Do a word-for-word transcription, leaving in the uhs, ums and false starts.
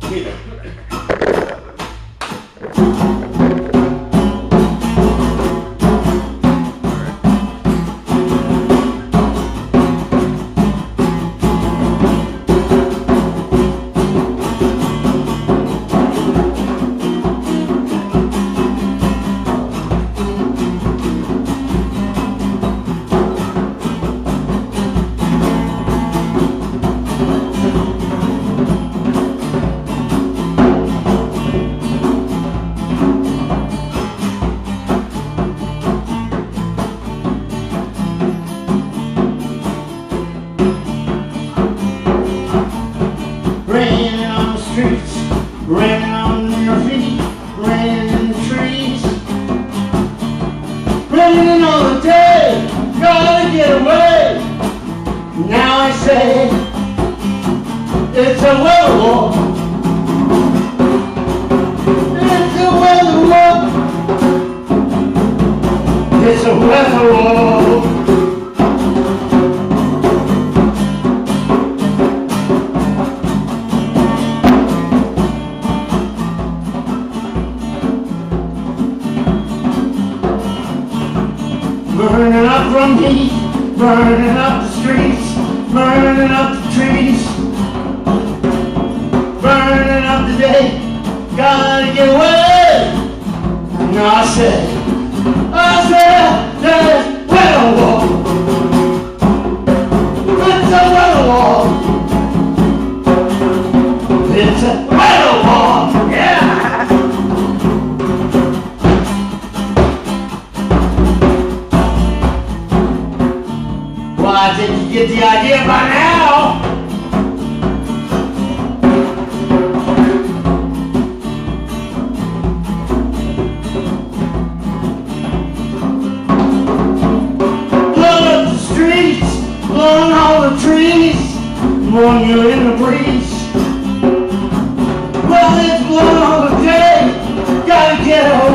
Raining on the streets, raining on your feet, raining in the trees, raining all the day, gotta get away. Now I say, it's a weather war. It's a weather war. It's a weather war. Burning up from heat, burning up the streets, burning up the trees, burning up the day, gotta get away. Now I say, I say, there's weather war. It's a weather war. It's a weather war, yeah. Well, I think you get the idea by now. Blowing up the streets, blowing all the trees, blowing you in the breeze. Well, it's blowing all the day, gotta get away.